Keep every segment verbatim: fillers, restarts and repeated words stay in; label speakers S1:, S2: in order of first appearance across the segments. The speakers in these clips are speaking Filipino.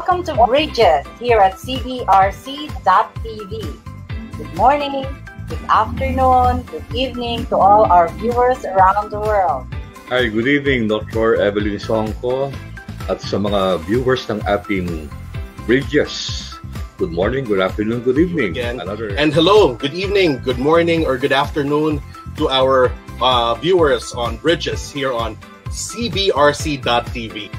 S1: Welcome to Bridges here at C B R C dot T V. Good morning, good afternoon, good evening to all our viewers around the world.
S2: Hi, good evening, Doctor Evelyn Songko at sa mga viewers ng ating Bridges. Good morning, good afternoon, good evening.
S3: Again.
S2: Another...
S3: And hello, good evening, good morning, or good afternoon to our uh, viewers on Bridges here on C B R C dot T V.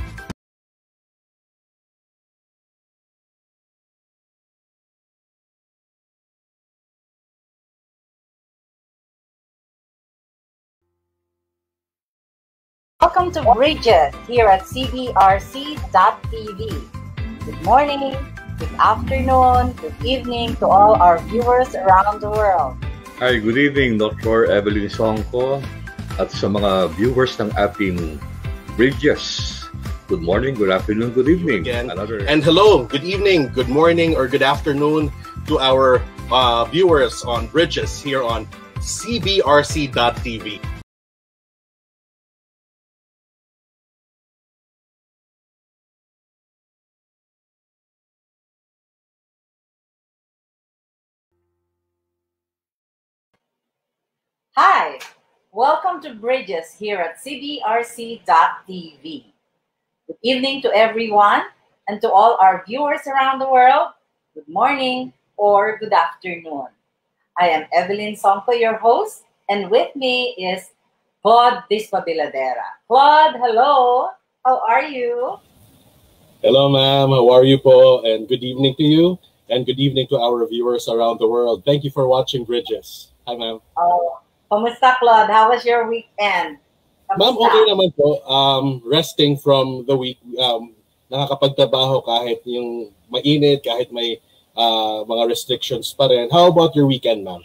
S1: Welcome to Bridges here at C B R C dot T V. Good morning, good afternoon, good evening to all our viewers around the world.
S2: Hi, good evening, Doctor Evelyn Songko at sa mga viewers ng ating Bridges. Good morning, good afternoon, good evening.
S3: Again.
S2: Another...
S3: And hello, good evening, good morning, or good afternoon to our uh, viewers on Bridges here on C B R C dot T V.
S1: Hi, welcome to Bridges here at C B R C dot T V. Good evening to everyone and to all our viewers around the world. Good morning or good afternoon. I am Evelyn Songko, your host, and with me is Claude Dispabiladera. Claude, hello. How are you?
S3: Hello, ma'am. How are you po? And good evening to you, and good evening to our viewers around the world. Thank you for watching Bridges. Hi, ma'am.
S1: Oh, kamusta, Claude? How was your weekend?
S3: Ma'am, okay naman po. Um, resting from the week. Um, nakakapagtrabaho kahit yung mainit, kahit may uh, mga restrictions pa rin. How about your weekend, ma'am?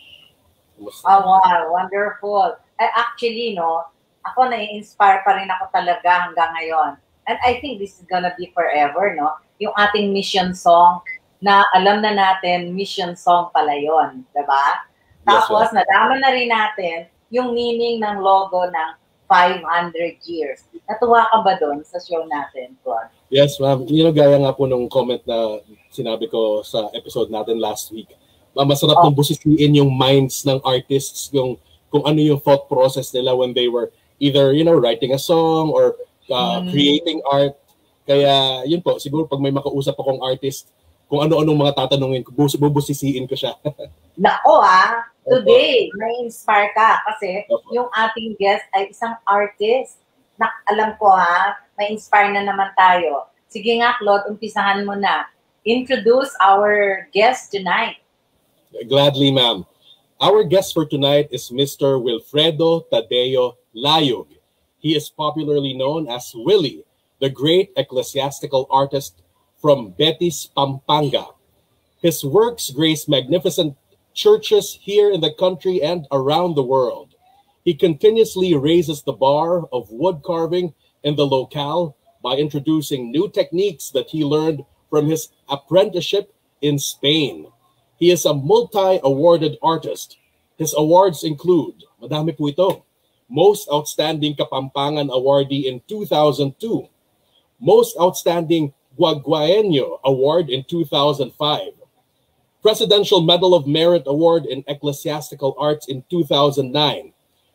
S1: Oh, wow. Wonderful. I actually, no, ako na-inspire pa rin ako talaga hanggang ngayon. And I think this is gonna be forever, no? Yung ating mission song na alam na natin, mission song pala yun. Diba? Tapos, yes, nalaman na rin natin yung meaning ng logo ng five hundred years. Natuwa ka ba doon sa show natin, Claude?
S3: Yes, ma'am. You know, gaya nga po nung comment na sinabi ko sa episode natin last week. Ma'am, masarap oh. nang busisiin yung minds ng artists, yung, kung ano yung thought process nila when they were either, you know, writing a song or uh, mm. creating art. Kaya, yun po, siguro pag may makausap akong artist, kung ano-anong mga tatanungin ko, bubusisiin ko siya.
S1: Nako ah, today, may inspire ka kasi
S3: Opo.
S1: Yung ating guest ay isang artist. Na, alam ko ha, may inspire na naman tayo. Sige nga, Claude, umpisahan mo na. Introduce our guest tonight.
S3: Gladly, ma'am. Our guest for tonight is Mister Wilfredo Tadeo Layug. He is popularly known as Willy, the great ecclesiastical artist from Betis, Pampanga. His works grace magnificent churches here in the country and around the world. He continuously raises the bar of wood carving in the locale by introducing new techniques that he learned from his apprenticeship in Spain. He is a multi-awarded artist. His awards include, madami po ito, Most Outstanding Kapampangan Awardee in two thousand two, Most Outstanding Guaguaeño Award in two thousand five, Presidential Medal of Merit Award in Ecclesiastical Arts in two thousand nine,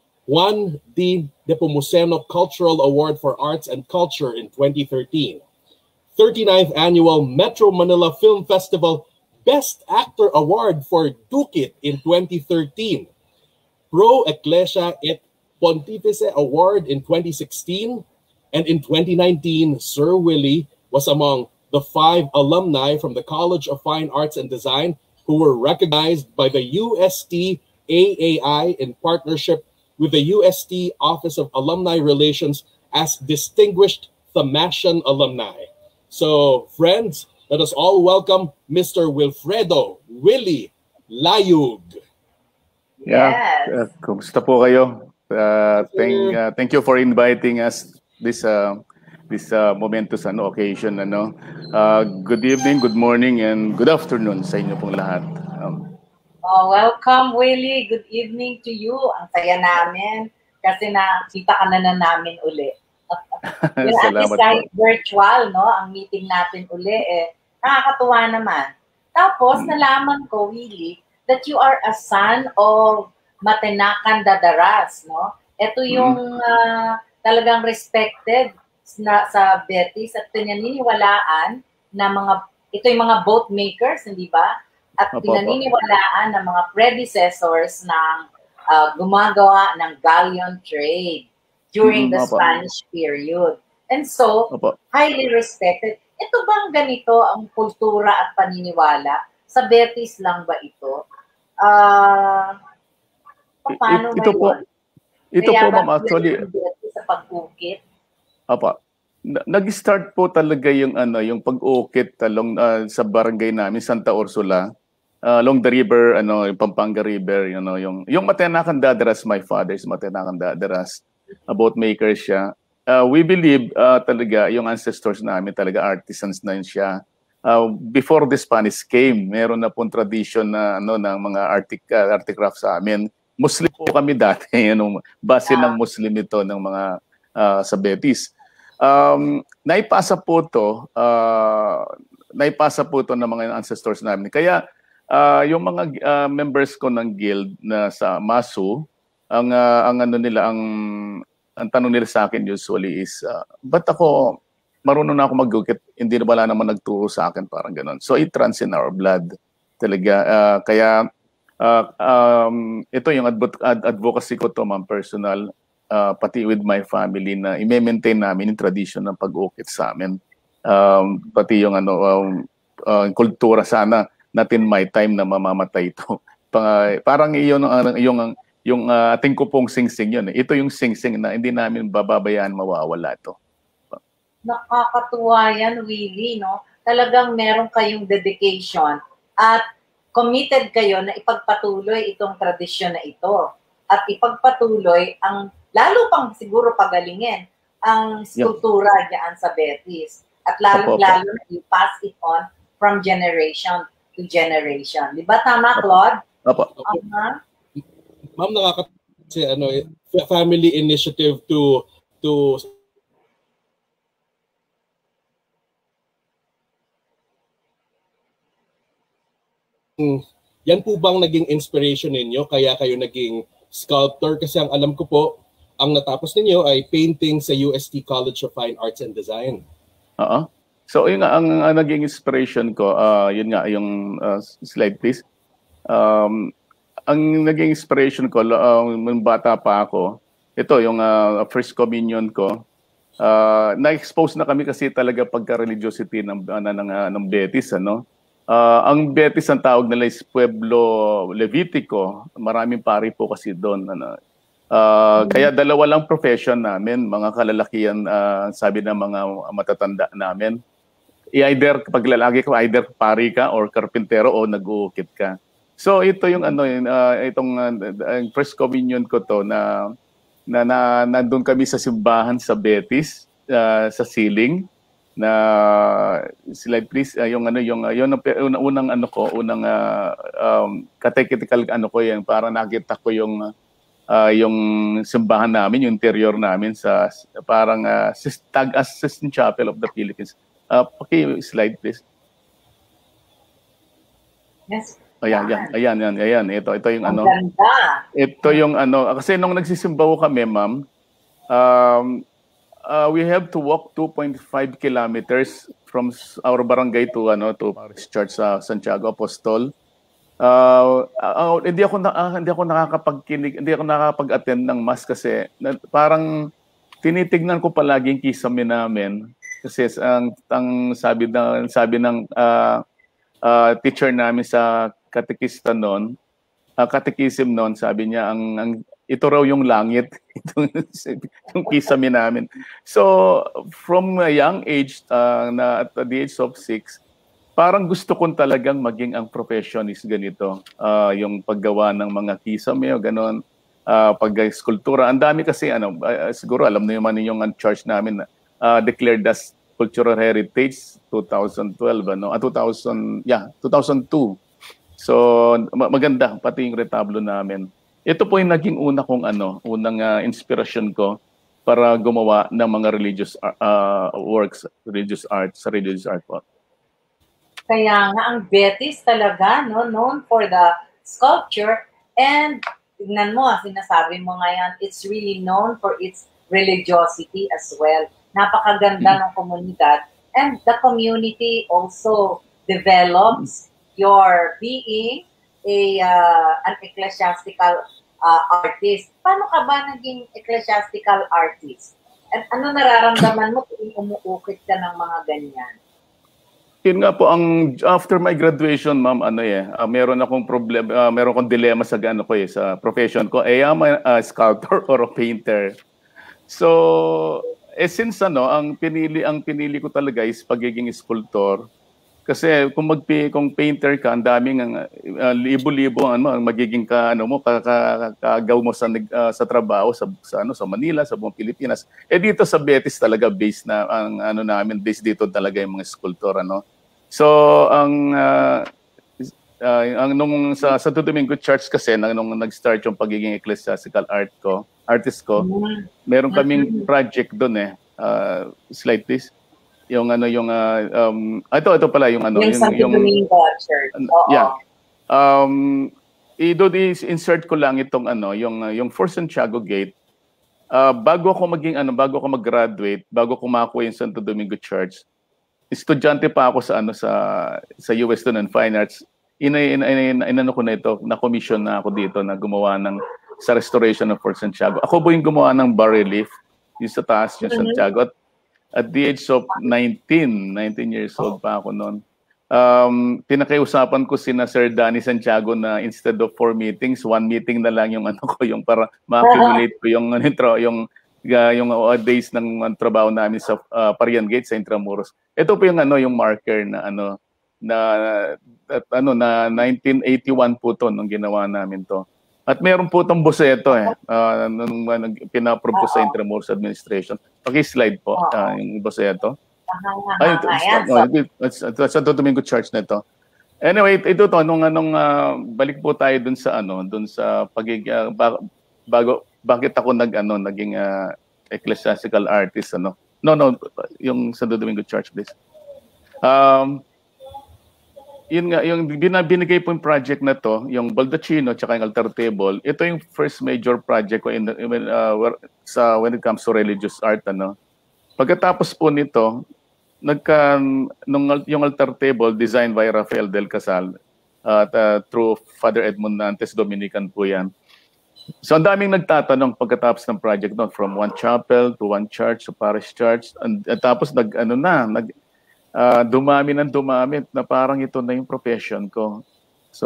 S3: Juan D. Nepomuceno Cultural Award for Arts and Culture in twenty thirteen, thirty-ninth Annual Metro Manila Film Festival Best Actor Award for Pag-Ukit in twenty thirteen, Pro Ecclesia et Pontifice Award in twenty sixteen, and in twenty nineteen, Sir Willy was among the five alumni from the College of Fine Arts and Design who were recognized by the U S T A A I in partnership with the U S T Office of Alumni Relations as Distinguished Thomasian Alumni. So, friends, let us all welcome Mister Wilfredo Willy Layug.
S4: Yeah,
S1: Yes.
S4: uh, kumusta po kayo? Uh, thank, uh, thank you for inviting us this uh, this uh, momentous ano, occasion. Ano. Uh, good evening, good morning, and good afternoon sa inyo pong lahat. Um,
S1: Oh, welcome, Willy. Good evening to you. Ang saya namin kasi nakita ka na na namin uli. At least kahit virtual, no? Ang meeting natin uli, eh, Nakakatuwa naman. Tapos, nalaman ko, Willy, that you are a son of Matinakan Dadaras, no? Ito yung uh, talagang respected na sa Betis at pinaniniwalaan na mga, ito yung mga boat makers, hindi ba? At pinaniniwalaan ng mga predecessors ng uh, gumagawa ng galleon trade during the Spanish period. And so, highly respected. Ito bang ganito ang kultura at paniniwala? Sa Betis lang ba ito? Uh, paano
S4: ito po, ito
S1: Kaya
S4: po, ma'am, actually,
S1: sa Pag-Ukit?
S4: Apa. Nag-start po talaga yung ano, yung Pag-Ukit along uh, sa barangay namin Santa Ursula, uh, along the river, ano, yung Pampanga River, you know, yung yung Matinakan Dadaras, my father is Matinakan Dadaras, a boat maker siya. Uh, we believe uh, talaga yung ancestors namin talaga artisans na yun siya. Uh, before the Spanish came, meron na pong tradition na ano ng mga artic uh, articraft sa amin. Muslim po kami dati, ano, base yeah. ng Muslim ito ng mga uh, sa Betis. Um, naipasa po to, uh, naipasa po to ng mga ancestors namin. Kaya uh, yung mga uh, members ko ng guild na sa Masu, ang uh, ang ano nila ang ang tanong nila sa akin usually is uh, ba't ako marunong na ako mag-ukit, hindi na wala naman nagturo sa akin, parang gano'n. So it runs in our blood talaga. Uh, kaya uh, um, ito yung advo- ad- advocacy ko to, ma'am, personal. Uh, pati with my family na i-maintain namin yung tradition ng pag-ukit sa amin. Um, pati yung ano, um, uh, kultura sana natin may time na mamamatay ito. Pang, parang iyon ang yung yung uh, ating kupong sing-sing yun. Ito yung sing-sing na hindi namin bababayaan mawawala ito.
S1: Nakakatuwa yan, Willy, no? Talagang meron kayong dedication at committed kayo na ipagpatuloy itong tradisyon na ito. At ipagpatuloy ang lalo pang siguro pagalingin ang skulptura yeah. diyan sa Betis. At lalo-lalo na you pass it on from generation to generation. Di ba tama, Claude?
S4: Opo.
S1: Uh-huh.
S3: Ma'am, nakakatawa ano, family initiative to to yan po bang naging inspiration ninyo kaya kayo naging sculptor? Kasi ang alam ko po, ang natapos ninyo ay painting sa U S T College of Fine Arts and Design.
S4: Oo. So yun nga, ang, ang naging inspiration ko, uh, yun nga, yung uh, slide please. Um, ang naging inspiration ko, uh, nung bata pa ako, ito yung uh, first communion ko, uh, na-expose na kami kasi talaga pagka-religiosity ng, uh, ng, uh, ng Betis, ano? Uh, ang Betis ang tawag nila is Pueblo Levitico. Maraming pari po kasi doon. Ano? Uh, kaya dalawa lang profession namin, mga kalalakihan, uh, sabi ng mga matatanda namin. I-either, pag lalaki ko, either pari ka or karpintero o nag-uukit ka. So ito yung ano, uh, itong uh, first communion ko to na, na, na nandun kami sa simbahan sa Betis, uh, sa ceiling. Na slide please uh, yung ano yung uh, yung unang, unang ano ko unang uh, um, catechetical ano ko yan para nakita ko yung uh, yung simbahan namin, yung interior namin sa parang uh, tag Assistant Chapel of the Philippines. Uh, okay, slide please.
S1: Yes.
S4: Ayan, yan, ayan, yan, ayan. Ito, ito yung
S1: Ang
S4: ano.
S1: Ganda.
S4: Ito yung ano kasi nung nagsisimba ko kami, ma'am, um Uh, we have to walk two point five kilometers from our barangay to ano to Parish Church sa uh, Santiago Apostol. Uh, uh, hindi ako na, uh, hindi ako nakakapagkinig, hindi ako nakakapag-attend ng mass kasi na, parang tinitignan ko palagi yung kisame namin kasi ang, ang sabi ng sabi ng uh, uh, teacher namin sa katekista noon, uh, catechism noon, sabi niya ang, ang ito raw yung langit, itong yung kisame namin. So, from a young age, uh, na at the age of six, parang gusto kong talagang maging ang profession is ganito. Uh, yung paggawa ng mga kisame o gano'n, uh, pag-skulptura. Ang dami kasi, ano, uh, siguro alam na naman yung church namin, uh, declared as Cultural Heritage two thousand twelve, ano, uh, two thousand, yeah, two thousand two. So, maganda, pati yung retablo namin. Ito po yung naging una kong ano, unang uh, inspirasyon ko para gumawa ng mga religious uh, works, religious art, sa religious art po.
S1: Kaya nga ang Betis talaga, no, known for the sculpture. And tignan mo, sinasabi mo ngayon, it's really known for its religiosity as well. Napakaganda ng komunidad. And the community also develops your being a uh, an ecclesiastical uh, artist. Paano ka ba naging ecclesiastical artist? At ano nararamdaman mo kung umuukit ka ng mga ganyan?
S4: Yun nga po, ang after my graduation, ma'am, ano eh, uh, meron akong problem, uh, meron akong dilemma sa ano ko eh, sa profession ko. Eh, am I a sculptor or a painter? So, eh, since ano, ang pinili, ang pinili ko talaga is pagiging sculptor. Kasi kung mag kung painter ka, ang daming uh, uh, libo-libo ano, ang magiging ka ano mo kagaw mo sa uh, sa trabaho sa, sa ano sa Manila, sa buong Pilipinas. Eh dito sa Betis talaga based na ang ano namin based dito talaga yung mga sculptor ano. So ang uh, uh, ang nung sa Santo Domingo Church kasi nang nung nag-start yung pagiging ecclesiastical art ko, artist ko, meron kaming project doon eh. Uh, slide please. Yung ano yung uh, um ito ito pala yung ano
S1: yung
S4: yung,
S1: Santo
S4: yung
S1: Domingo Church. Oo.
S4: Yeah. Um i-do this insert ko lang itong ano yung uh, yung Fort Santiago Gate. Uh, bago ako maging ano bago ako mag-graduate, bago ko makuha yung Santo Domingo Church. Estudyante pa ako sa ano sa sa U S Student Fine Arts. Ina ina, ina, inano ko na ito, na commission na ako dito na gumawa ng sa restoration ng Fort Santiago. Ako po yung gumawa ng bas relief yung sa taas yung mm-hmm. Santiago. At at the age of nineteen, nineteen years old pa ako noon. Um, pinakiusapan ko sina Sir Danny Santiago na instead of four meetings, one meeting na lang yung ano ko, yung para ma-accumulate ko yung intro, yung uh, yung uh, days ng uh, trabaho namin sa uh, Parian Gate sa Intramuros. Ito po yung ano, yung marker na ano na at, ano na nineteen eighty-one po to nung ginawa namin to. At meron po itong boseto eh, uh, nung uh, pinaprove ko sa Intramuros Administration. Paki-slide po, uh, yung boseto. Ay, ito, ito, sa Santo Domingo Church na ito. Anyway, ito to, nung anong, uh, balik po tayo dun sa ano, dun sa pagig, uh, bago, bakit ako nag, ano, naging uh, ecclesiastical artist, ano? No, no, yung Santo Domingo Church, please. Um, yun nga, yung binigay po yung project na to, yung baldacchino tsaka yung altar table, ito yung first major project ko in, the, in uh, sa when it comes to religious art, ano. Pagkatapos po nito, nagka nung yung altar table designed by Rafael del Casal at uh, through Father Edmund Nantes, Dominican po yan. So ang daming nagtatanong pagkatapos ng project no, from one chapel to one church to parish church, and, at tapos nag ano na nag Uh, dumami ng dumami na parang ito na yung profession ko. So,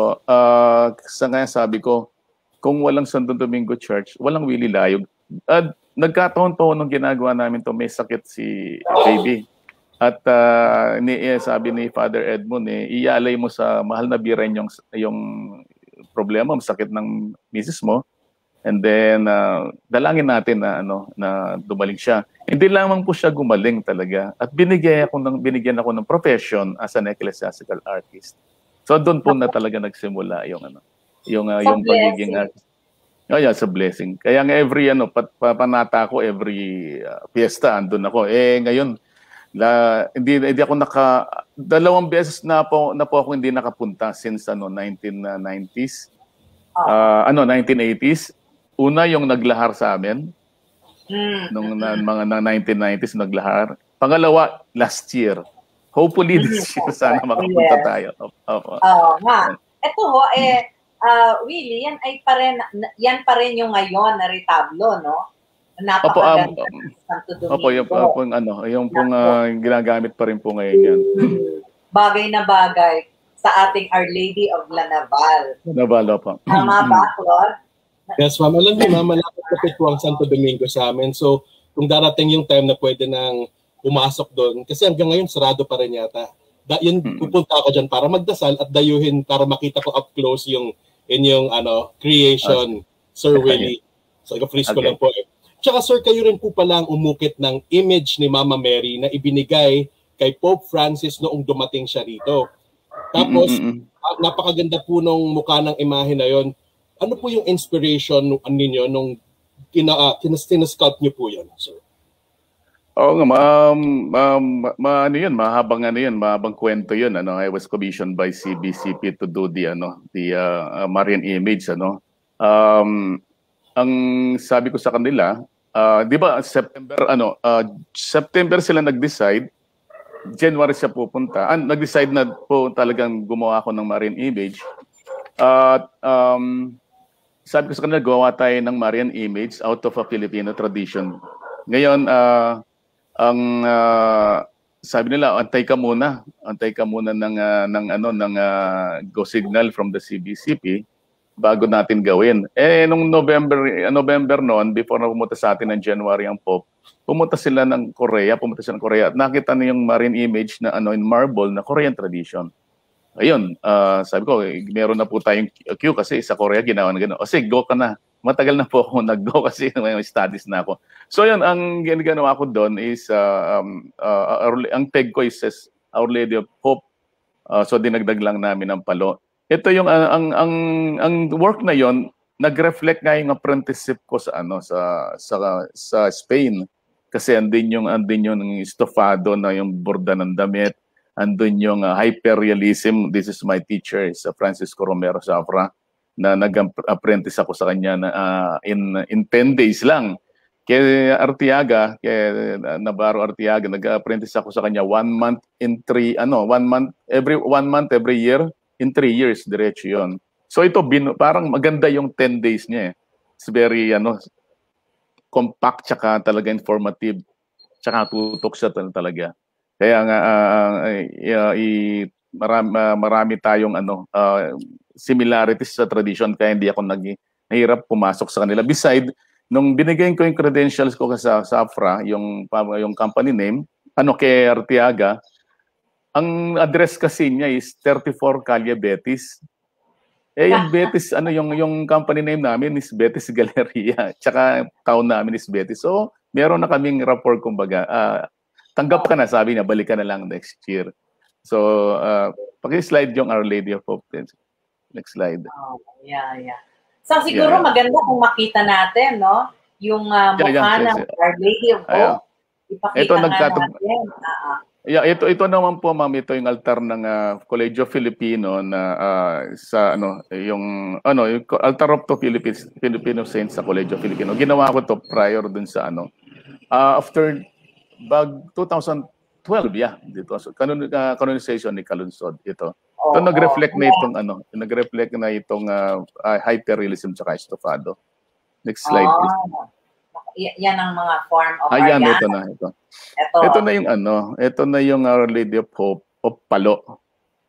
S4: uh, sa ngayon sabi ko, kung walang Santo Domingo Church, walang Willy Layug. Uh, nagkataon po nung ginagawa namin to may sakit si baby. At uh, ni, eh, sabi ni Father Edmund, eh, ialay mo sa mahal na biren yung, yung problema, sakit ng misis mo. And then, uh, dalangin natin na, ano, na dumaling siya. Hindi lamang po siya gumaling talaga. At binigyan ako ng, binigyan ako ng profession as an ecclesiastical artist. So, doon po na talaga nagsimula yung, ano, yung, uh, yung pagiging artist. Oh, yeah, sa blessing. Kaya nga every, ano, pat, papanata ko, every uh, fiesta, andun ako. Eh, ngayon, la, hindi, hindi ako naka, dalawang beses na po, na po ako hindi nakapunta since, ano, nineteen nineties. Uh, ano, nineteen eighties. Una yung naglahar sa amin, mm. nung na, mga na nineteen nineties naglahar. Pangalawa, last year. Hopefully this year sana makapunta yes. tayo. Oo
S1: oh, nga. Ito ho, eh, uh, Willy, yan ay pa rin, yan pa rin yung ngayon na retablo, no? Napakaganda
S4: um,
S1: ng Santo Domingo.
S4: Opo, yung, uh, pong, ano, yung pong uh, ginagamit pa rin po ngayon yan.
S1: Bagay na bagay sa ating Our Lady of La Naval.
S4: Naval, opo.
S1: Tama ba, Claude?
S3: Yes, ma'am. Alam niyo, ma'am, malapit po ang Santo Domingo sa amin. So, kung darating yung time na pwede nang pumasok doon, kasi hanggang ngayon, sarado pa rin yata. Da, yun, pupunta ako dyan para magdasal at dayuhin para makita ko up close yung inyong ano, creation, okay. Sir Willy. So, i-freeze ko okay. lang po. Tsaka, sir, kayo rin po palang umukit ng image ni Mama Mary na ibinigay kay Pope Francis noong dumating siya rito. Tapos, mm-hmm. napakaganda po nung mukha ng imahe na yon. Ano po yung inspiration ninyo nung kina, uh, kinasculpt niyo po yun, sir?
S4: Oo nga, ma, um, ma, ma- ano yun, mahabang ano yun, mahabang kwento yun. Ano, I was commissioned by C B C P to do the ano, the uh, uh, marine image. Ano, um, ang sabi ko sa kanila, uh, di ba September, ano, uh, September sila nag-decide, January siya pupunta. Ah, nag-decide na po talagang gumawa ako ng marine image. At um, sabi ko sa kanila, gawa tayo ng marine image out of a Filipino tradition. Ngayon, uh, ang uh, sabi nila, antay ka muna, antay ka muna ng uh, ng ano ng uh, go signal from the C B C P bago natin gawin. Eh nung November November noon, before na pumunta sa atin ng January ang Pope, pumunta sila ng Korea, pumunta sila ng Korea at nakita na yung marine image na ano in marble na Korean tradition. Ayun, uh, sabi ko, eh, meron na po tayong queue kasi sa Korea ginawa na gano'n. O sige, go ka na. Matagal na po ako nag-go kasi may studies na ako. So yun, ang ginagawa ko doon is, uh, um, uh, our, ang tag ko is says, Our Lady of Hope. Uh, so dinagdag lang namin ng Palo. Ito yung, uh, ang, ang, ang work na yon nag-reflect nga yung apprenticeship ko sa, ano, sa, sa, sa Spain. Kasi andin yung, andin yung estofado na yung borda ng damit. Andun yung uh, hyperrealism. This is my teacher, is uh, Francisco Romero Zafra, na nag-apprentice ako sa kanya na uh, in in ten days lang. Kay Artiaga, kay uh, Navarro Artiaga, nag-apprentice ako sa kanya one month in three, ano, one month, every one month every year, in three years, diretso yun. So ito, bin, parang maganda yung ten days niya eh. It's very, ano, compact, tsaka talaga informative, tsaka tutok siya talaga. Kaya nga, uh, uh, uh, marami, uh, marami tayong ano, uh, similarities sa tradition, kaya hindi ako nag, nahirap pumasok sa kanila. Beside, nung binigay ko yung credentials ko sa Safra, yung, yung company name, ano kay Artiaga, ang address kasi niya is thirty-four Calle Betis. Eh yung Betis, ano yung yung company name namin is Betis Galleria. Tsaka town namin is Betis. So, meron na kaming rapport kumbaga. Uh, tanggap ka na, sabi niya, balik ka na lang next year. So, uh, paki-slide yung Our Lady of Hope. Next slide.
S1: Oh, yeah, yeah. So siguro
S4: yeah, yeah.
S1: maganda kung makita natin, no? Yung uh, mukha yeah, yeah, ng Our Lady of Hope. Ipakita ito, nga natin. Uh-huh.
S4: Yeah, ito ito naman po, ma'am, ito yung altar ng uh, Colegio Filipino na uh, sa ano, yung ano, yung altar of the Philippines, Filipino Saints sa Colegio Filipino. Ginawa ko to prior dun sa ano. Uh, after bag twenty twelve, yeah, dito. So, canon, uh, canonization ni Kalunsod ito.
S1: Oh,
S4: ito nag-reflect
S1: oh,
S4: na itong yeah. ano, nag-reflect na itong uh, uh, hyperrealism sa estofado. Next slide, oh. please.
S1: Y- yan ang mga form of
S4: Ayan, ito na, ito. Ito. Ito na yung ano, ito na yung Our Lady of Hope of Palo.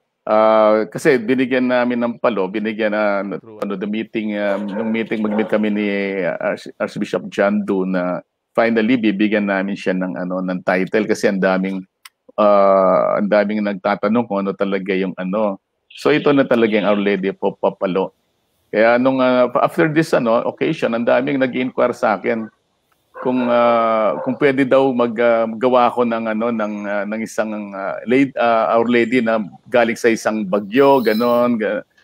S4: Uh, kasi binigyan namin ng Palo, binigyan na uh, through ano, the meeting, um, nung meeting, mag-meet kami ni uh, Archbishop John Doe na finally bibigyan namin siya ng ano ng title kasi ang daming uh, ang daming nagtatanong kung ano talaga yung ano. So ito na talaga yung Our Lady of Hope of Palo. Kaya nung uh, after this ano occasion, ang daming nag-inquire sa akin kung uh, kung pwede daw maggawa uh, ako ng ano ng uh, ng isang uh, lady, uh, Our Lady na galing sa isang bagyo, ganon.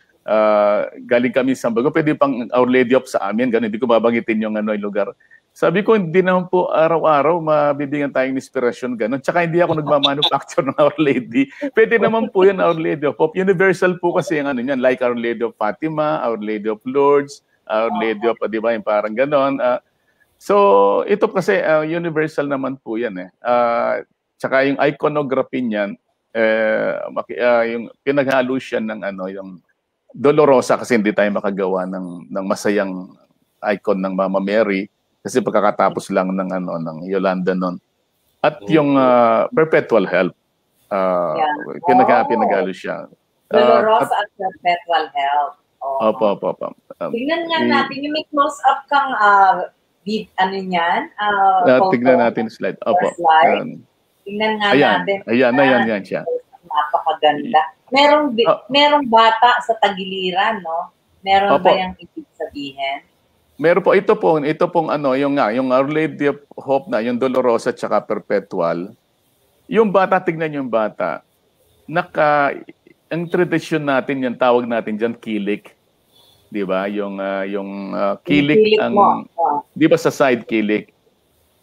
S4: Uh, galing kami sa bagyo, pwede pang Our Lady of sa amin, ganon. Hindi ko babanggitin yung ano yung lugar. Sabi ko, hindi naman po araw-araw mabibigyan tayong inspirasyon, ganon. Tsaka hindi ako nagmamanufacture ng Our Lady. Pwede naman po yan Our Lady of Hope. Universal po kasi yung ano yan, like Our Lady of Fatima, Our Lady of Lourdes, Our Lady of, di ba, yung parang ganon. Uh, So, ito kasi uh, universal naman po yan eh. Uh, tsaka yung iconography niyan, eh, uh, yung pinaghalo siya ng ano, yung Dolorosa kasi hindi tayo makagawa ng, ng masayang icon ng Mama Mary kasi pagkakatapos lang ng ano ng Yolanda noon. At yung uh, Perpetual Help, uh, yeah. pinag oh. pinaghalo siya.
S1: Dolorosa uh, at, at Perpetual Help. Oh.
S4: Opo, opo, opo.
S1: Um, Tingnan nga natin, yung may close-up kang uh, Bid, ano yan? Uh,
S4: uh, tignan natin slide. Opo.
S1: Slide. Um, tignan nga
S4: ayan,
S1: natin.
S4: Ayan, ayan, ayan siya.
S1: Napakaganda. Merong, uh, merong bata sa tagiliran, no? Meron
S4: opo.
S1: ba yung ibig sabihin?
S4: Meron po. Ito po, ito pong ano, yung nga, yung Our Lady of Hope na, yung Dolorosa tsaka Perpetual. Yung bata, tignan yung bata. Naka, ang tradisyon natin, yung tawag natin dyan, kilik. Di ba? Yung uh, yung uh, kilik, kilik ang oh. di ba sa side kilik.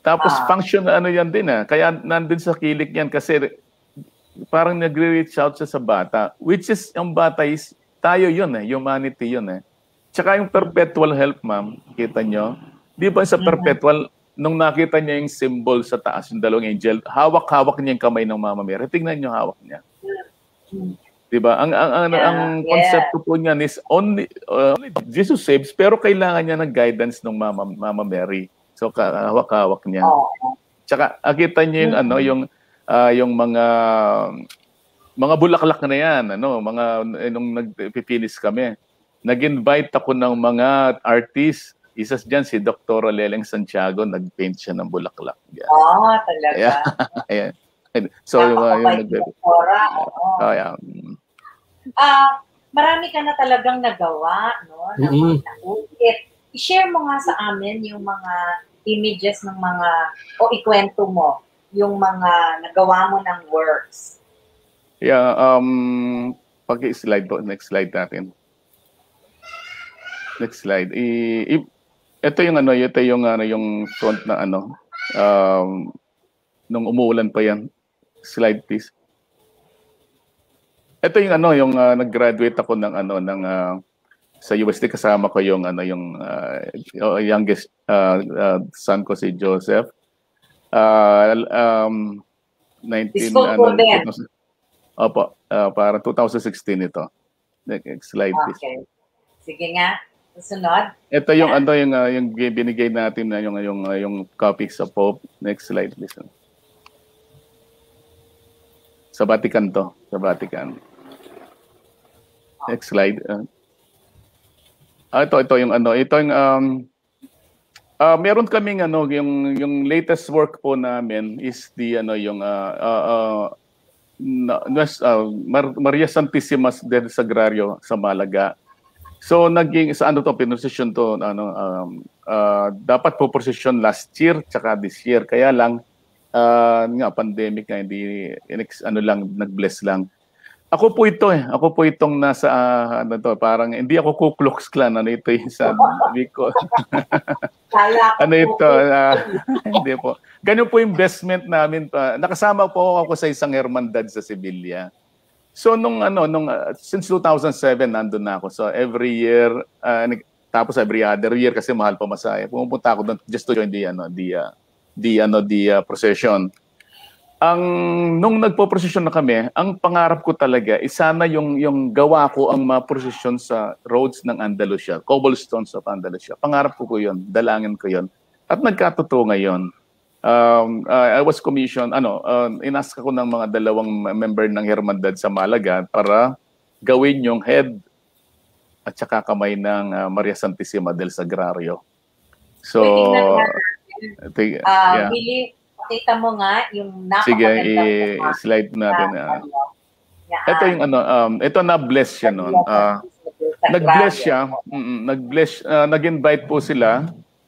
S4: Tapos
S1: Ah.
S4: function ano yan din ah. Kaya nandun sa kilik yan kasi parang nagre-reach out siya sa bata. Which is, yung bata is, tayo yun eh, humanity yun eh. Tsaka yung perpetual help, ma'am, kita nyo? Di ba sa perpetual, nung nakita niya yung symbol sa taas, yung dalawang angel, hawak-hawak niya yung kamay ng Mama Mary. Tingnan niyo hawak niya. Di ba? Ang, ang, ang,
S1: Yeah,
S4: ang
S1: yeah.
S4: konsepto po niyan is only, uh, only Jesus saves, pero kailangan niya ng guidance ng Mama, Mama Mary. So, hawak-hawak niya.
S1: Oh.
S4: Tsaka, akita niyo yung, ano, yung, uh, yung mga, mga bulaklak na yan, ano, mga, nung nagpipinis kami. Nag-invite ako ng mga artists. Isa dyan si Doctor Leleng Santiago, nag-paint siya ng bulaklak. Yeah.
S1: Oh, talaga.
S4: Yeah. Yeah. So, uh, yung nag-
S1: oh,
S4: oh, yeah.
S1: Ah, marami ka na talagang nagawa, no? Na
S3: Mm-hmm.
S1: Pag-Ukit. I-share mo nga sa amin yung mga images ng mga, o ikwento mo, yung mga nagawa mo ng works.
S4: Yeah, um, pag-slide po, next slide natin. Next slide. I, i, ito yung ano, ito yung ano, yung front na ano, um, nung umuulan pa yan. Slide please. Ito yung ano, yung uh, nag-graduate ako ng ano, ng uh, sa U S T, kasama ko yung ano, yung uh, youngest uh, uh, son ko si Joseph. Uh, um, nineteen ano, opo, uh, para twenty sixteen ito. Next slide please.
S1: Okay. Sige nga. Susunod.
S4: Ito yung yeah. ano yung uh, yung binigay natin na yung yung uh, yung copy sa Pope. Next slide please. Sa Vatican to, sa Vatican. Next slide. Uh, ah, ito ito yung ano, ito yung um uh, meron kaming ano yung yung latest work po namin is the ano yung uh, uh, uh, na, uh, Mar- Maria Santissima del Sagrario sa Malaga. So naging sa ano to pinosisyon to ano um, uh, dapat po posisyon last year tsaka this year kaya lang uh, nga pandemic nga hindi ano lang nag-bless lang. Ako po ito eh. Ako po itong nasa uh, ano to parang hindi ako Ku Klux Klan ano ito yung sa Bicol. Ano ito uh, hindi po. Ganyan po investment namin uh, nakasama po ako sa isang hermandad sa Sevilla. So nung ano nung uh, since two thousand seven nandun na ako. So every year uh, tapos every other year kasi mahal pa masaya. Pumupunta ako doon just to join the ano the uh, the ano the uh, procession. Ang nung nagpo-procession na kami, ang pangarap ko talaga is sana yung yung gawa ko ang ma-procession sa roads ng Andalusia, cobblestones of Andalusia. Pangarap ko ko 'yon, dalangin ko 'yon. At nagkatotoo ngayon. Um, uh, I was commissioned, ano, uh, inask ako ng mga dalawang member ng Hermandad sa Malaga para gawin yung head at saka kamay ng uh, Maria Santissima del Sagrario. So,
S1: uh, yeah. Willy, pakita mo nga yung napakaganda.
S4: Sige, i-slide natin. Uh, ito yung ano, um, ito na-bless siya noon. Uh, nag-bless siya, mm-mm, nag-bless, uh, nag-invite po sila.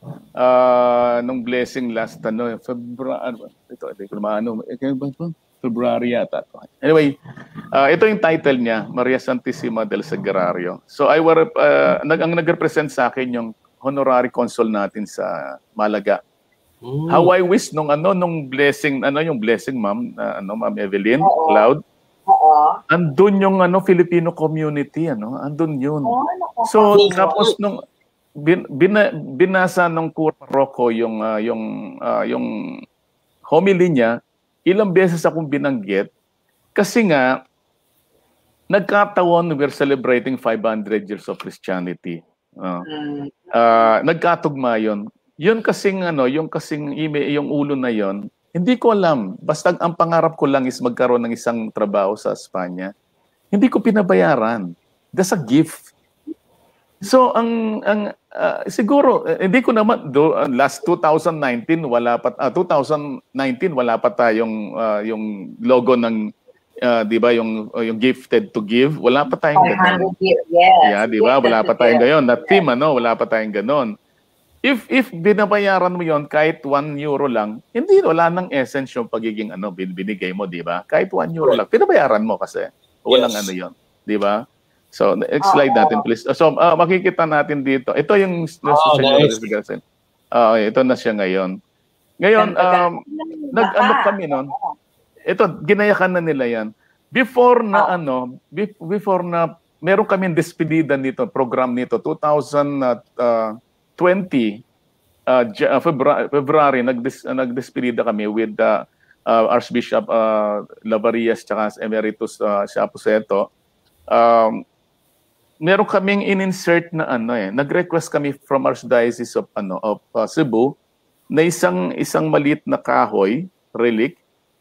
S4: Uh, nung blessing last ano February ito ito ano February yata. Anyway, uh, ito yung title niya, Maria Santissima del Sagrario. So I were uh, nag ang nag-represent sa akin yung honorary consul natin sa Malaga. Ooh. How I wish nung ano nung blessing ano yung blessing ma'am uh, ano Ma'am Evelyn Oo. Cloud. Oo. Andun yung ano Filipino community ano, andun yun. Oo, so tapos nung Bin, bina, binasa ng Kuroko yung uh, yung uh, yung homily niya, ilang beses akong binanggit kasi nga nagkataon we're celebrating five hundred years of Christianity. Uh, uh, nagkatugma yun. Yun kasing ano, yung kasing ime, yung ulo na yon, hindi ko alam. Basta ang pangarap ko lang is magkaroon ng isang trabaho sa Espanya. Hindi ko pinabayaran. That's a gift. So ang ang uh, siguro uh, hindi ko naman do, uh, last two thousand nineteen wala pa uh, two thousand nineteen wala pa tayong uh, yung logo ng uh, 'di ba yung uh, yung gifted to give, wala pa tayong ganoon.
S1: Yes.
S4: Yeah, 'di ba? Wala pa tayong gayon. Na team ano, wala pa tayong ganon. If if binabayaran mo 'yon kahit one euro lang, hindi wala nang essence yung pagiging ano binigay mo, 'di ba? Kahit one euro lang, pinabayaran mo kasi walang yes. ano 'yon, 'di ba? So, next slide natin, please. So, uh, makikita natin dito. Ito yung...
S3: Oh, nice.
S4: Uh, ito na siya ngayon. Ngayon,
S1: Ganda, ganda.
S4: um, nag-ano
S1: Baka.
S4: kami noon. Ito, ginayakan na nila yan. Before na
S1: Oo.
S4: ano, be- before na, meron kami despedida nito, program nito, two thousand twenty, uh, J- uh, February, February nagdes, uh, nagdespedida kami with uh, uh, Archbishop uh, Lavarias tsaka Emeritus uh, Siaposeto. Um, meron kaming in-insert na ano eh, nag-request kami from Archdiocese of ano of uh, Cebu na isang isang maliit na kahoy relic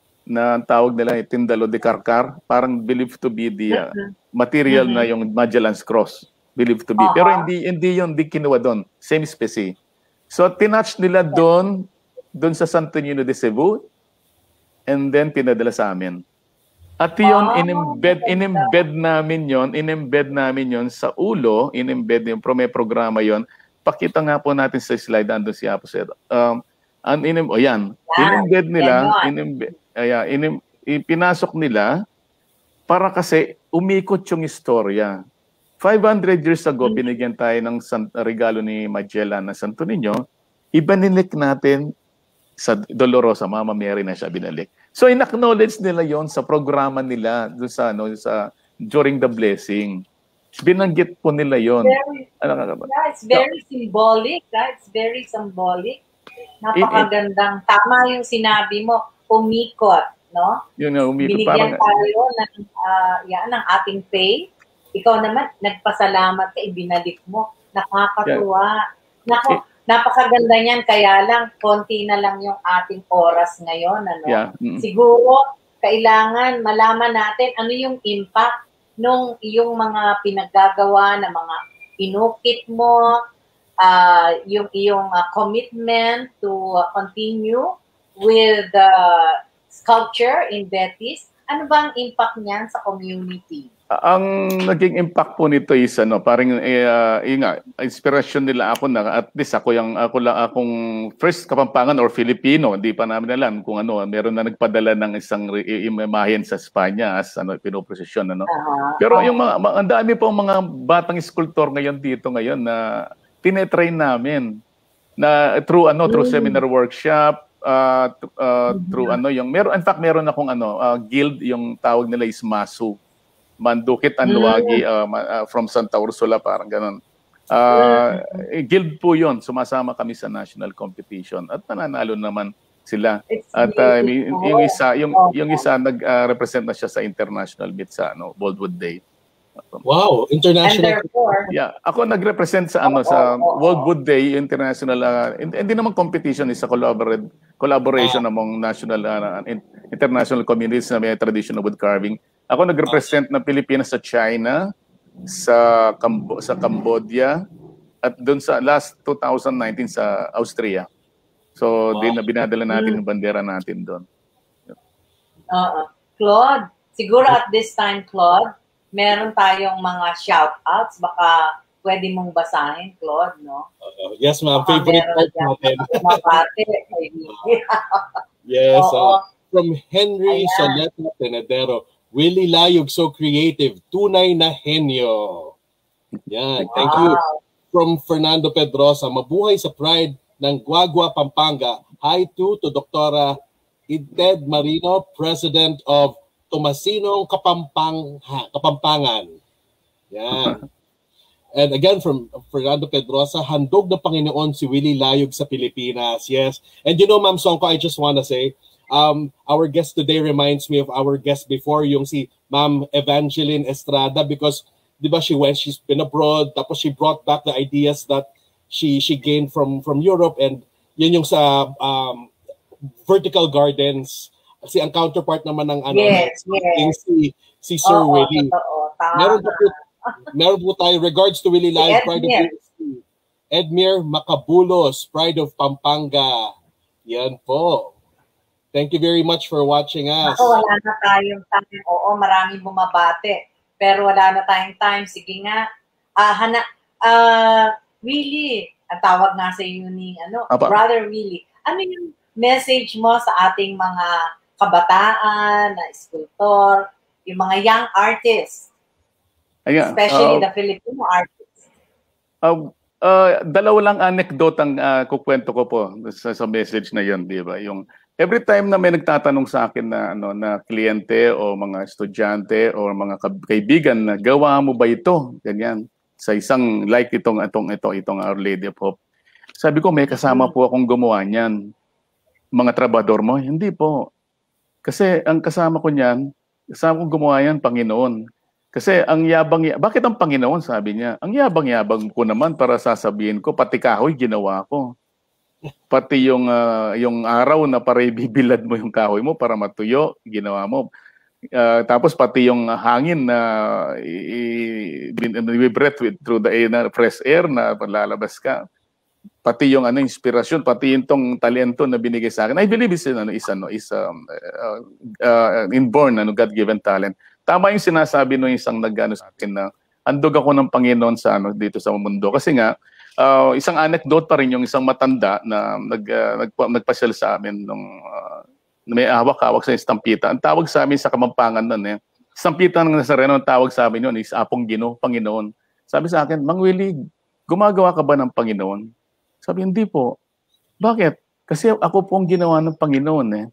S4: na ang tawag nila ay Tindalo de Carcar, parang believed to be the uh, material na yung Magellan's Cross, believed to be. Pero
S1: Uh-huh.
S4: hindi hindi yon, di kinuha doon, same species. So tinatch nila doon doon sa Santo Niño de Cebu and then pinadala sa amin. At yun,
S1: Ah,
S4: in-embed, in-embed namin yon, in-embed namin yon sa ulo, in-embed yung pro- may programa yon. Pakita nga po natin sa slide, andun si Apo Sir. Um, an, in, oh, yan.
S1: Yan.
S4: In-embed nila,
S1: Ganon.
S4: in-embed, ayan, in, ipinasok nila para kasi umikot yung istorya. five hundred years ago,
S1: Mhm.
S4: binigyan tayo ng san, regalo ni Magellan na Santo Niño. Ibanilik natin sa Dolorosa, Mama Mary na siya binalik. So in-acknowledge nila yon sa programa nila doon sa ano sa during the blessing. Binanggit po nila yon.
S1: Very,
S4: Ano nga ba?
S1: yeah, it's very symbolic. ah. It's very symbolic. Napakagandang. Tama yung sinabi mo. Umikot, no?
S4: Yun nga, umikot.
S1: Binigyan
S4: Parang,
S1: tayo ng, ah, yan, ng ating faith. Ikaw naman, nagpasalamat ka, ibinalik mo. Nakakatuwa. Nako, napakaganda niyan. Kaya lang, konti na lang yung ating oras ngayon. Ano?
S4: yeah. Mm.
S1: Siguro, kailangan malaman natin ano yung impact nung iyong mga pinaggagawa na mga inukit mo, uh, yung iyong uh, commitment to uh, continue with the uh, sculpture in Betis. Ano ba ang impact niyan sa community?
S4: Ang naging impact po nito is ano, parang eh, uh, nga, inspiration nila ako na at least ako yung ako lang akong first Kapampangan or Filipino, hindi pa namin alam kung ano, meron na nagpadala ng isang imahen sa Espanya as ano pinoprosesyon ano.
S1: Uh-huh.
S4: Pero yung mga ang dami po mga batang sculptor ngayon dito ngayon na tinetrain namin na through ano, through
S1: Mm.
S4: seminar workshop, uh, uh,
S1: Mhm.
S4: through ano yung meron in fact meron akong ano uh, guild, yung tawag nila is Masu. Mandukit Anluwagi uh, uh, from Santa Ursula, parang ganun. Uh, eh, guild po yun. Sumasama kami sa national competition at nananalo naman sila.
S1: It's
S4: At uh,
S1: beautiful.
S4: yung isa, yung,
S1: Oh.
S4: yung isa nag-represent na siya sa international meet sa ano, Boldwood Day.
S3: Wow,
S1: And
S3: international.
S1: therefore,
S4: Yeah, ako nag-represent sa ano
S1: Oo,
S4: sa
S1: oo,
S4: Worldwood Day international uh, hindi, hindi naman competition, is a collaborate collaboration among national uh, in- international communities na may tradition of wood carving. Ako nag-represent na Pilipinas sa China, sa Cambo- sa Cambodia at doon sa last two thousand nineteen sa Austria. So,
S3: Wow.
S4: din na binadala natin yung bandera natin doon.
S1: uh, Claude, siguro at this time, Claude, meron tayong mga shout-outs. Baka pwede mong basahin, Claude, no?
S3: Uh, yes, ma'am.
S1: Baka
S3: Favorite
S1: meron
S3: part
S1: dyan
S3: natin.
S1: mabate.
S3: Yes.
S1: Oo.
S3: Uh, from Henry
S1: Ayan.
S3: Saleta Tenedero, Willy Layug, so creative. Tunay na henyo. Yan. Thank you.
S1: Wow.
S3: From Fernando Pedrosa, mabuhay sa pride ng Guagua, Pampanga. Hi to to Doktora Ted Marino, President of Thomasinong Kapampang Kapampangan. Yan. And again, from Fernando Pedrosa, handog ng Panginoon si Willy Layug sa Pilipinas. Yes. And you know, Ma'am Songko, I just want to say, um, our guest today reminds me of our guest before, yung si Ma'am Evangeline Estrada, because di ba she went, she's been abroad, tapos she brought back the ideas that she she gained from from Europe, and yun yung sa um, vertical gardens. Kasi ang counterpart naman ng ano,
S1: Yes,
S3: ng-
S1: yes.
S3: si si Sir
S1: Oo,
S3: Willy.
S1: totoo. Tama.
S3: Meron po, meron po tayo, regards to Willy
S1: Si
S3: Layug, Pride of
S1: Edmir.
S3: U S T. Edmir Macabulos, Pride of Pampanga. Yan po. Thank you very much for watching us.
S1: Ako, wala na tayong time. Oo, maraming bumabate. Pero wala na tayong time. Sige nga. Ah, hana, ah, Willy, ang tawag nga sa iyo ni, ano,
S4: Apa.
S1: Brother Willy. Ano yung message mo sa ating mga kabataan, na sculptor, yung mga young artists,
S4: Ayan,
S1: especially
S4: uh,
S1: the Filipino artists?
S4: Uh, Uh, dalawa lang anecdote ang uh, kukwento ko po sa, sa message na yon, di ba? Yung every time na may nagtatanong sa akin na ano na kliyente o mga estudyante o mga kaibigan na gawa mo ba ito? Ganyan. Sa isang like itong itong ito itong Our Lady of Hope. Sabi ko may kasama po akong gumawa niyan. Mga trabador mo? Hindi po. Kasi ang kasama ko niyan, kasama ko gumawa yan Panginoon. Kasi ang yabang, bakit ang Panginoon, sabi niya, ang yabang-yabang ko naman para sasabihin ko, pati kahoy ginawa ko. Pati yung, uh, yung araw na para ibibilad mo yung kahoy mo para matuyo, ginawa mo. Uh, tapos pati yung hangin na i-breath with through the air, na fresh air na lalabas ka. Pati yung ano inspirasyon, pati yung tong talento na binigay sa akin. I believe is ano is ano is um, uh, uh, inborn ano God-given talent. Tama yung sinasabi no isang nagano sa akin na handog ako ng Panginoon sa ano dito sa mundo kasi nga uh, isang anecdote pa rin yung isang matanda na nag uh, nagpa, nagpasyal sa amin nung uh, may hawak-hawak sa estampita. Ang tawag sa amin sa Kapampangan noon eh. Estampita ng Nazareno, ang tawag sa amin noon is Apong Gino, Panginoon. Sabi sa akin, Mang Willy, gumagawa ka ba ng Panginoon? Sabi, hindi po. Bakit? Kasi ako po ang ginawa ng Panginoon eh.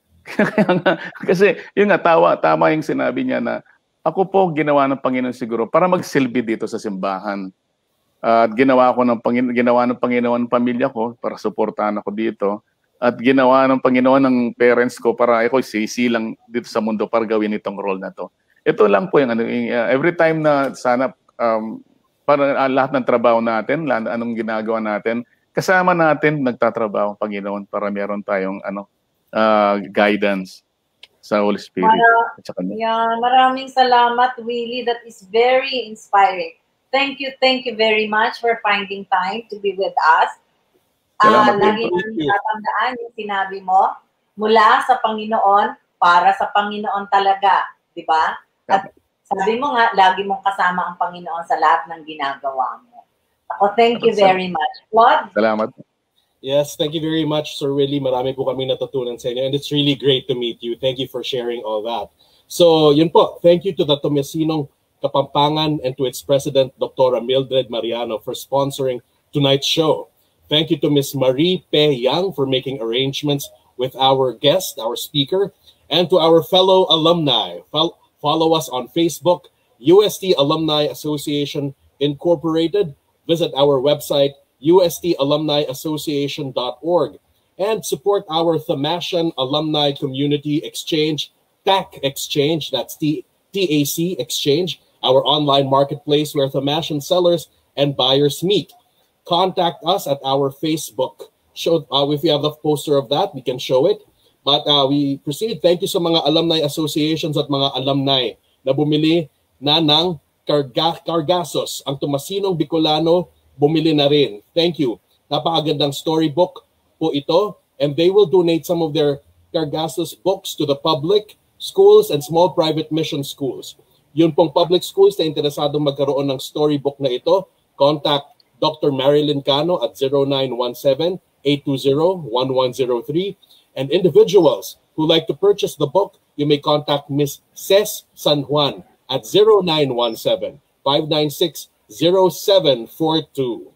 S4: Kasi yun nga, tawa, tama yung sinabi niya na ako po ginawa ng Panginoon siguro para magsilbi dito sa simbahan. At uh, ginawa ko ng Panginoon, ginawa ng Panginoon ang pamilya ko para suportahan ako dito. At ginawa ng Panginoon ng parents ko para ako sisilang dito sa mundo para gawin itong role na to. Ito lang po yung ano, uh, every time na sana um, para uh, lahat ng trabaho natin, lahat, anong ginagawa natin, kasama natin nagtatrabaho ang Panginoon para meron tayong ano uh, guidance sa Holy Spirit.
S1: Mara yeah, maraming salamat, Willy. That is very inspiring. Thank you, thank you very much for finding time to be with us. Uh, lagi namin tatandaan yung sinabi mo, mula sa Panginoon, para sa Panginoon talaga. Di ba? At sabi mo nga, lagi mong kasama ang Panginoon sa lahat ng ginagawa mo. Ako, thank you very much. What?
S4: Salamat.
S3: Yes, thank you very much, Sir Willy. Marami po kami natutunan sa inyo and it's really great to meet you. Thank you for sharing all that. So, yun po. Thank you to the Thomasian Kapampangan and to its president, Doctor Mildred Mariano, for sponsoring tonight's show. Thank you to Miss Marie Pe Yang for making arrangements with our guest, our speaker, and to our fellow alumni. Follow us on Facebook, U S T Alumni Association Incorporated. Visit our website, U S T alumni association dot org, and support our Thomasian Alumni Community Exchange, T A C Exchange, that's T A C Exchange, our online marketplace where Thomasian sellers and buyers meet. Contact us at our Facebook. Show, uh, if you have the poster of that, we can show it. But uh, we proceed. Thank you sa mga alumni associations at mga alumni na bumili na ng Karga, Kargasos. Ang Thomasinong Bicolano, bumili na rin. Thank you. Napakagandang storybook po ito. And they will donate some of their Kargasos books to the public schools and small private mission schools. Yun pong public schools na interesadong magkaroon ng storybook na ito, contact Doctor Marilyn Cano at zero nine one seven, eight two zero, one one zero three. And individuals who like to purchase the book, you may contact Miss Ces San Juan at zero nine one seven, five nine six, zero seven four two.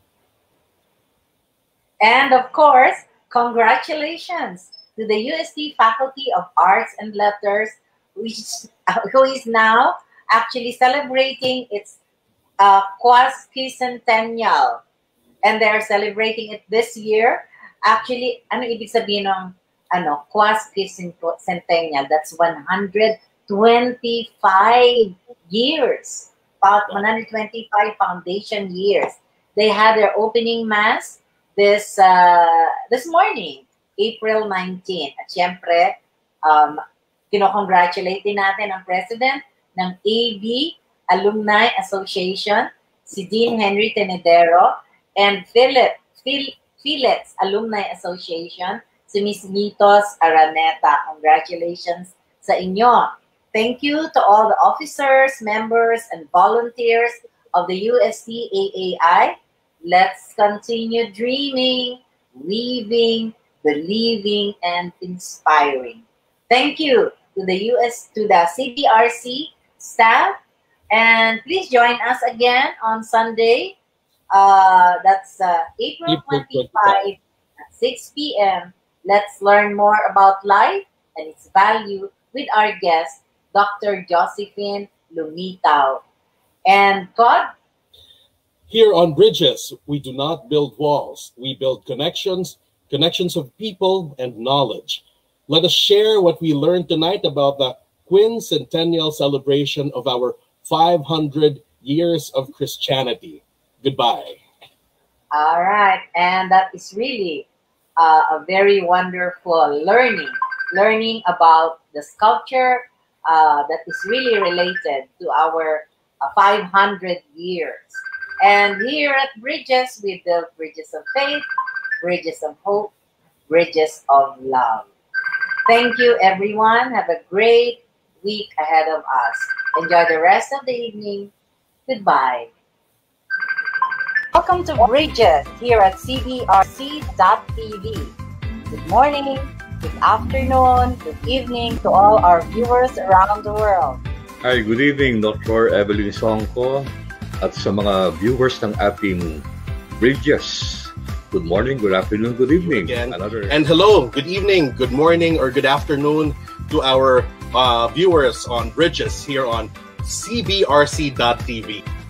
S1: And of course, congratulations to the U S T Faculty of Arts and Letters, which, uh, who is now actually celebrating its uh, quascentennial. And they're celebrating it this year. Actually, ano ibig sabihin ng ano, quascentennial? That's one hundred twenty-five years. About one hundred twenty-five foundation years. They had their opening mass this uh, this morning, April nineteenth. At syempre, um, kino-congratulate din natin ang president ng A B Alumni Association, si Dean Henry Tenedero, and Philip, Phil, Phillips Alumni Association, si Miss Nitos Araneta. Congratulations sa inyo. Thank you to all the officers, members, and volunteers of the U S T A A I. Let's continue dreaming, weaving, believing, and inspiring. Thank you to the U S to the C B R C staff, and please join us again on Sunday Uh, that's uh, April
S3: April
S1: twenty-fifth at six p m Let's learn more about life and its value with our guest, Doctor Josephine Lumitaw. And God,
S3: Here on Bridges, we do not build walls. We build connections, connections of people and knowledge. Let us share what we learned tonight about the quincentennial celebration of our five hundred years of Christianity. Goodbye.
S1: all right, and that is really uh, a very wonderful learning, learning about the sculpture uh, that is really related to our uh, five hundred years. And here at Bridges, we build bridges of faith, bridges of hope, bridges of love. Thank you, everyone. Have a great week ahead of us. Enjoy the rest of the evening. Goodbye. Welcome to Bridges here at C B R C dot T V. Good morning, good afternoon, good evening to all our viewers around the world.
S2: Hi, good evening, Doctor Evelyn Songko at sa mga viewers ng ating Bridges. Good morning, good afternoon, good evening.
S3: Again.
S2: Another...
S3: And hello, good evening, good morning, or good afternoon to our uh, viewers on Bridges here on C B R C dot T V.